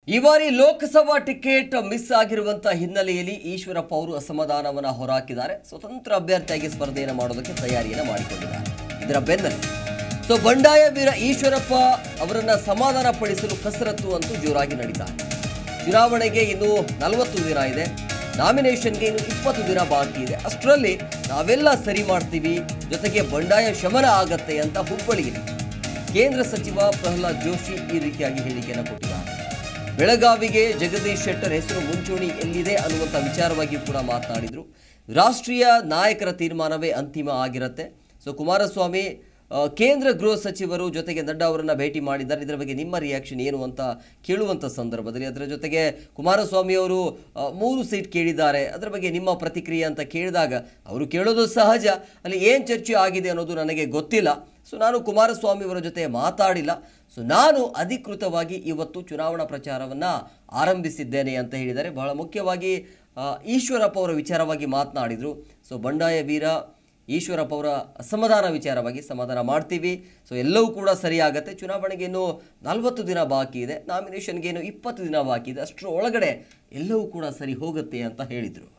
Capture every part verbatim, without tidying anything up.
ಈ ಬಾರಿ Lok Sabha ticket miss ಆಗಿರುವಂತ ಹಿನ್ನೆಲೆಯಲ್ಲಿ ಈಶ್ವರಪ್ಪ ಅವರು ಅಸಮಾಧಾನವನ್ನು ಹೊರಹಾಕಿದ್ದಾರೆ. ಸ್ವತಂತ್ರ ಅಭ್ಯರ್ಥಿಯಾಗಿ ಸ್ಪರ್ಧೆಯನ್ನು ಮಾಡೋದಕ್ಕೆ ತಯಾರಿಯನ್ನು ಮಾಡಿಕೊಂಡಿದ್ದಾರೆ. ಇದರ ಬೆನ್ನಲ್ಲೇ ಸೊ ಬಂಡಾಯ ವೀರ ಈಶ್ವರಪ್ಪ ಅವರನ್ನ ಸಮಾಧಾನ ಪಡಿಸಲು ಕಸರತ್ತು ಅಂತೂ ಜೋರಾಗಿ ನಡೀತಾ ಇದೆ. ಚುನಾವಣೆಗೆ ಇನ್ನು ನಲವತ್ತು ದಿನ ಇದೆ, ನಾಮಿನೇಷನ್ಗೆ ಇನ್ನು ಇಪ್ಪತ್ತು ದಿನ ಬಾಕಿ ಇದೆ. ಅಷ್ಟರಲ್ಲಿ ನಾವೆಲ್ಲ ಸರಿ ಮಾಡ್ತೀವಿ, ಜೊತೆಗೆ ಬಂಡಾಯ ಶಮನ ಆಗತ್ತೆ ಅಂತ ಹುಬ್ಬಳ್ಳಿಯಲ್ಲಿ ಕೇಂದ್ರ ಸಚಿವ ಪ್ರಹ್ಲಾದ್ ಜೋಶಿ ಈ ರೀತಿಯಾಗಿ ಹೇಳಿಕೆಯನ್ನು ಕೊಟ್ಟಿದ್ದಾರೆ. ಬೆಳಗಾವಿಗೆ ಜಗದೀಶ್ ಶೆಟ್ಟರ್ ಹೆಸರು ಮುಂಚೂಣಿ ಎಲ್ಲಿದೆ ಅನ್ನುವಂಥ ವಿಚಾರವಾಗಿ ಕೂಡ ಮಾತನಾಡಿದರು. ರಾಷ್ಟ್ರೀಯ ನಾಯಕರ ತೀರ್ಮಾನವೇ ಅಂತಿಮ ಆಗಿರುತ್ತೆ. ಸೊ ಕುಮಾರಸ್ವಾಮಿ ಕೇಂದ್ರ ಗೃಹ ಸಚಿವರು ಜೊತೆಗೆ ನಡ್ಡಾ ಅವರನ್ನು ಭೇಟಿ ಮಾಡಿದ್ದಾರೆ. ಇದರ ಬಗ್ಗೆ ನಿಮ್ಮ ರಿಯಾಕ್ಷನ್ ಏನು ಅಂತ ಕೇಳುವಂಥ ಸಂದರ್ಭದಲ್ಲಿ, ಅದರ ಜೊತೆಗೆ ಕುಮಾರಸ್ವಾಮಿ ಅವರು ಮೂರು ಸೀಟ್ ಕೇಳಿದ್ದಾರೆ, ಅದರ ಬಗ್ಗೆ ನಿಮ್ಮ ಪ್ರತಿಕ್ರಿಯೆ ಅಂತ ಕೇಳಿದಾಗ ಅವರು ಕೇಳೋದು ಸಹಜ, ಅಲ್ಲಿ ಏನು ಚರ್ಚೆ ಆಗಿದೆ ಅನ್ನೋದು ನನಗೆ ಗೊತ್ತಿಲ್ಲ. ಸೊ ನಾನು ಕುಮಾರಸ್ವಾಮಿ ಅವರ ಜೊತೆ ಮಾತಾಡಿಲ್ಲ. ಸೊ ನಾನು ಅಧಿಕೃತವಾಗಿ ಇವತ್ತು ಚುನಾವಣಾ ಪ್ರಚಾರವನ್ನು ಆರಂಭಿಸಿದ್ದೇನೆ ಅಂತ ಹೇಳಿದ್ದಾರೆ. ಬಹಳ ಮುಖ್ಯವಾಗಿ ಈಶ್ವರಪ್ಪ ಅವರ ವಿಚಾರವಾಗಿ ಮಾತನಾಡಿದರು. ಸೊ ಬಂಡಾಯ ವೀರ ಈಶ್ವರಪ್ಪ ಅವರ ಅಸಮಾಧಾನ ವಿಚಾರವಾಗಿ ಸಮಾಧಾನ ಮಾಡ್ತೀವಿ, ಸೊ ಎಲ್ಲವೂ ಕೂಡ ಸರಿಯಾಗತ್ತೆ. ಚುನಾವಣೆಗೆ ಇನ್ನೂ ನಲವತ್ತು ದಿನ ಬಾಕಿ ಇದೆ, ನಾಮಿನೇಷನ್ಗೆ ಇನ್ನೂ ಇಪ್ಪತ್ತು ದಿನ ಬಾಕಿ ಇದೆ, ಅಷ್ಟರ ಒಳಗಡೆ ಎಲ್ಲವೂ ಕೂಡ ಸರಿ ಹೋಗುತ್ತೆ ಅಂತ ಹೇಳಿದರು.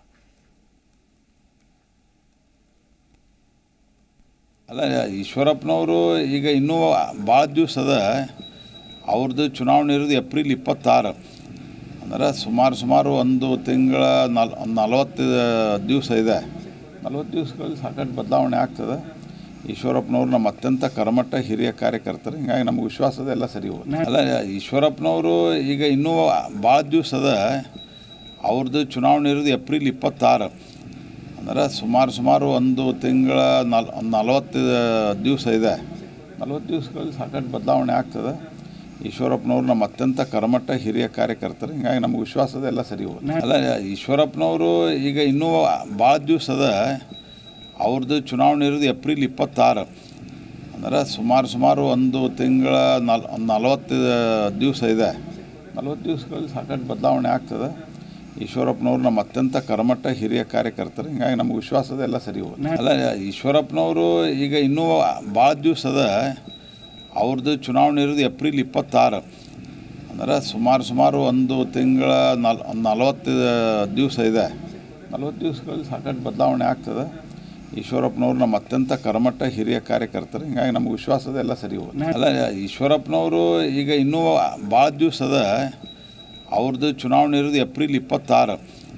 ಅಲ್ಲ, ಈಶ್ವರಪ್ಪನವರು ಈಗ ಇನ್ನೂ ಭಾಳ ದಿವಸ ಅದ. ಅವ್ರದ್ದು ಚುನಾವಣೆ ಇರೋದು ಏಪ್ರಿಲ್ ಇಪ್ಪತ್ತಾರು, ಅಂದ್ರೆ ಸುಮಾರು ಸುಮಾರು ಒಂದು ತಿಂಗಳ ನಲ್ ನಲವತ್ತು ದಿವಸ ಇದೆ. ನಲ್ವತ್ತು ದಿವಸಗಳಲ್ಲಿ ಸಾಕಷ್ಟು ಬದಲಾವಣೆ ಆಗ್ತದೆ. ಈಶ್ವರಪ್ಪನವ್ರು ನಮ್ಮ ಅತ್ಯಂತ ಕರ್ಮಠ ಹಿರಿಯ ಕಾರ್ಯಕರ್ತರು, ಹಿಂಗಾಗಿ ನಮಗೆ ವಿಶ್ವಾಸದ ಎಲ್ಲ ಸರಿ ಹೋಗುತ್ತೆ. ಅಲ್ಲ, ಈಶ್ವರಪ್ಪನವರು ಈಗ ಇನ್ನೂ ಭಾಳ ದಿವಸ ಅದ. ಅವ್ರದ್ದು ಚುನಾವಣೆ ಇರೋದು ಏಪ್ರಿಲ್ ಇಪ್ಪತ್ತಾರು, ಅಂದ್ರೆ ಸುಮಾರು ಸುಮಾರು ಒಂದು ತಿಂಗಳ ನಲ್ ನಲವತ್ತು ದಿವಸ ಇದೆ. ನಲ್ವತ್ತು ದಿವಸಗಳಲ್ಲಿ ಸಾಕಷ್ಟು ಬದಲಾವಣೆ ಆಗ್ತದೆ. ಈಶ್ವರಪ್ಪನವ್ರು ನಮ್ಮ ಅತ್ಯಂತ ಕರ್ಮಠ ಹಿರಿಯ ಕಾರ್ಯಕರ್ತರು, ಹಿಂಗಾಗಿ ನಮಗೆ ವಿಶ್ವಾಸದ ಎಲ್ಲ ಸರಿ ಹೋಗುತ್ತೆ. ಅಲ್ಲ, ಈಶ್ವರಪ್ಪನವರು ಈಗ ಇನ್ನೂ ಭಾಳ ದಿವಸ ಅದ. ಅವ್ರದ್ದು ಚುನಾವಣೆ ಇರೋದು ಏಪ್ರಿಲ್ ಇಪ್ಪತ್ತಾರು, ಅಂದ್ರೆ ಸುಮಾರು ಸುಮಾರು ಒಂದು ತಿಂಗಳ ನಲ್ ನಲವತ್ತು ದಿವಸ ಇದೆ. ನಲ್ವತ್ತು ದಿವಸಗಳಲ್ಲಿ ಸಾಕಷ್ಟು ಬದಲಾವಣೆ ಆಗ್ತದೆ. ಈಶ್ವರಪ್ಪನವ್ರು ನಮ್ಮ ಅತ್ಯಂತ ಕರ್ಮಠ ಹಿರಿಯ ಕಾರ್ಯಕರ್ತರು, ಹಿಂಗಾಗಿ ನಮಗೆ ವಿಶ್ವಾಸದ ಎಲ್ಲ ಸರಿ ಹೋಗುತ್ತೆ. ಅಲ್ಲ, ಈಶ್ವರಪ್ಪನವರು ಈಗ ಇನ್ನೂ ಭಾಳ ದಿವಸ ಅದ. ಅವ್ರದ್ದು ಚುನಾವಣೆ ಇರೋದು ಏಪ್ರಿಲ್ ಇಪ್ಪತ್ತಾರು, ಅಂದ್ರೆ ಸುಮಾರು ಸುಮಾರು ಒಂದು ತಿಂಗಳ ನಲ್ ನಲವತ್ತು ದಿವಸ ಇದೆ. ನಲ್ವತ್ತು ದಿವಸಗಳಲ್ಲಿ ಸಾಕಷ್ಟು ಬದಲಾವಣೆ ಆಗ್ತದೆ. ಈಶ್ವರಪ್ಪನವ್ರು ನಮ್ಮ ಅತ್ಯಂತ ಕರ್ಮಠ ಹಿರಿಯ ಕಾರ್ಯಕರ್ತರು, ಹಿಂಗಾಗಿ ನಮಗೆ ವಿಶ್ವಾಸದ ಎಲ್ಲ ಸರಿ ಹೋಗುತ್ತೆ. ಅಲ್ಲ, ಈಶ್ವರಪ್ಪನವರು ಈಗ ಇನ್ನೂ ಭಾಳ ದಿವಸ ಅದ. ಅವ್ರದ್ದು ಚುನಾವಣೆ ಇರೋದು ಏಪ್ರಿಲ್ ಇಪ್ಪತ್ತಾರು.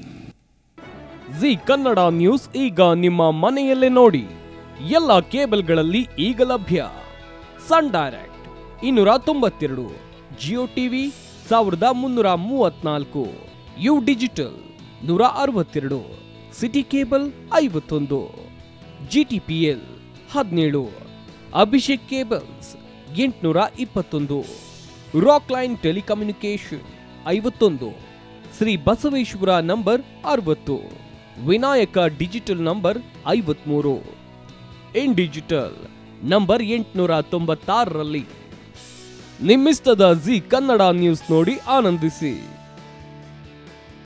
ಜಿ ಕನ್ನಡ ನ್ಯೂಸ್ ಈಗ ನಿಮ್ಮ ಮನೆಯಲ್ಲೇ ನೋಡಿ. ಎಲ್ಲ ಕೇಬಲ್ಗಳಲ್ಲಿ ಈಗ ಲಭ್ಯ. ಸನ್ ಡೈರೆಕ್ಟ್ ಇನ್ನೂರ ತೊಂಬತ್ತೆರಡು, ಜಿಯೋ ಟಿವಿ ಸಾವಿರದ ಮುನ್ನೂರ ಮೂವತ್ನಾಲ್ಕು, ಯು ಡಿಜಿಟಲ್ ನೂರ ಅರವತ್ತೆರಡು, ಸಿಟಿ ಕೇಬಲ್ ಐವತ್ತೊಂದು, ಜಿ ಟಿ ಪಿ ಎಲ್ ಹದಿನೇಳು, ಅಭಿಷೇಕ್ ಕೇಬಲ್ಸ್ ಎಂಟುನೂರ ಇಪ್ಪತ್ತೊಂದು, ರಾಕ್ ಲೈನ್ ಟೆಲಿಕಮ್ಯುನಿಕೇಶನ್ ಐವತ್ತೊಂದು, ಶ್ರೀ ಬಸವೇಶ್ವರ ನಂಬರ್ ಅರವತ್ತು, ವಿನಾಯಕ ಡಿಜಿಟಲ್ ನಂಬರ್ ಐವತ್ಮೂರು, ಇನ್ ಡಿಜಿಟಲ್ ನಂಬರ್ ಎಂಟುನೂರ ತೊಂಬತ್ತಾರರಲ್ಲಿ. ನಿಮ್ಮಿಸ್ತದ ಜಿ ಕನ್ನಡ ನ್ಯೂಸ್ ನೋಡಿ ಆನಂದಿಸಿ.